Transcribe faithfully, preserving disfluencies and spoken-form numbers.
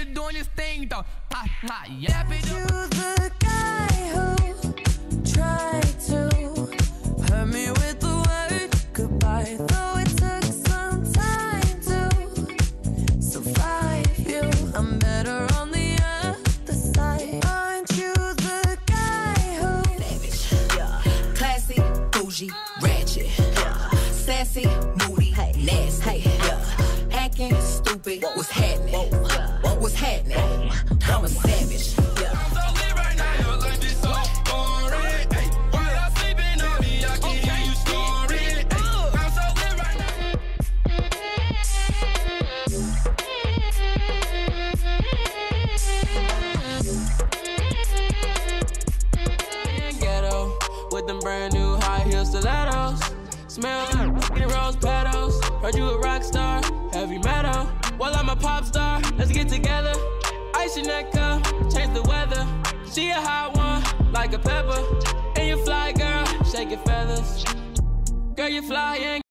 nigga doing his thing though. Ha ha, yeah. You the guy who tried to hurt me with the word goodbye, though it took some time to survive you. I'm better on the other side. Aren't you the guy who savage, yeah, classy, bougie, ratchet, yeah, sassy, moody, hey, nasty, hey, yeah, acting stupid. What's happening? What was happening? I'm a savage, yeah. I'm so lit right now, your life is so boring. Ay, while I'm sleeping on me, I can hear you snoring. Ay, I'm so lit right now. Ghetto with them brand new high heel stilettos. Smell like rose petals. Heard you a rock star, heavy metal. Well, I'm a pop star, let's get together. Ice your neck up, change the weather. She a hot one, like a pepper. And you fly, girl, shake your feathers. Girl, you fly, ain't